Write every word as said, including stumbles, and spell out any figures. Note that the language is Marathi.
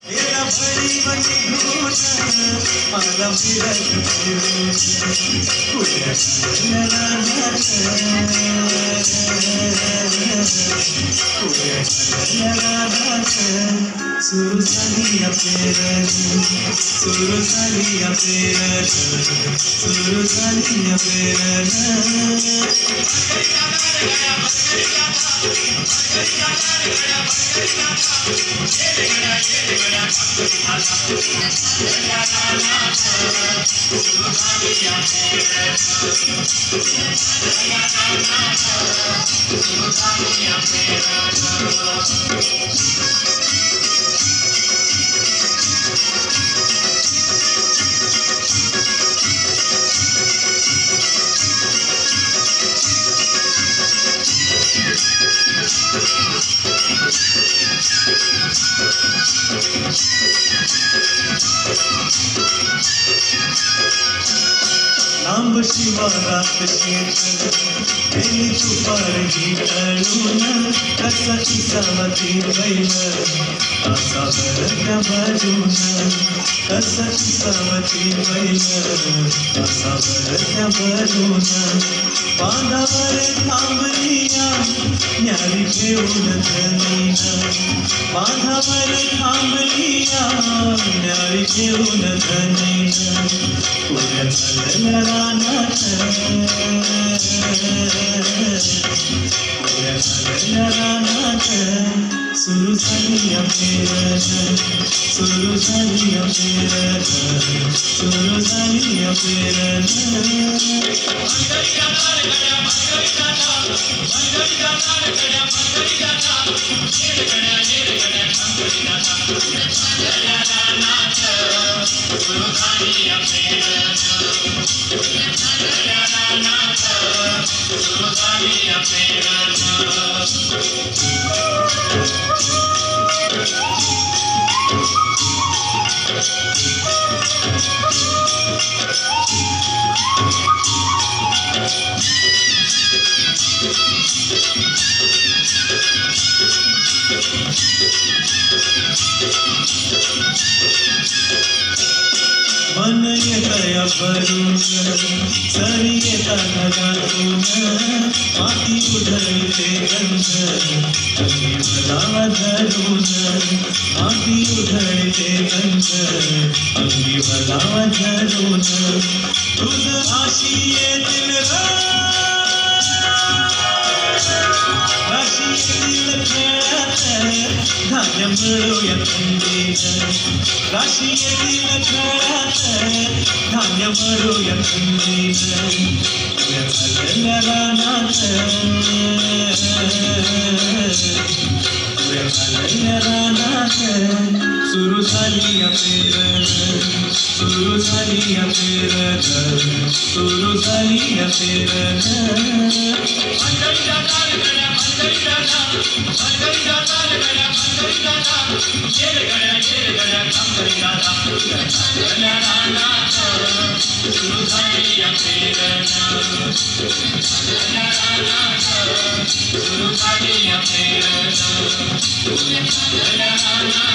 सुरू झाली अपेरन सुरू झाली अपेरन सुरू झाली अपेरन लांब शिवारात गेली तुपार घिटळून कसा किसावती बैल असा भरत्या बाजून कसा किसावती बैल असा भरत्या बाजून बांधावर थांबलिया न्यारी घेऊन धनीन बांधावर थांबलिया न्यारी घेऊन धनीन पुऱ्या झालेल्या रानात पुऱ्या झालेल्या रानात सुरू झाली अपेरन सुरू झाली अपेरन सुरू झाली अपेरन मन येतया भरून सरी येता ढगातून माती उधळते गंध अंगी भलावा धरून माती उधळते गंध अंगी भलावा धरून तुझ आशी येतील राशी येतील खेळात धान्य मिळूया थंडीनं राशी येतील खेळात धान्य मिळूया थंडीनं पुऱ्या झालेल्या रानात पुऱ्या झालेल्या रानात सुरू झाली अपेरन सुरू झाली अपेरन सुरू झाली अपेरन सुरू झाली अपेरन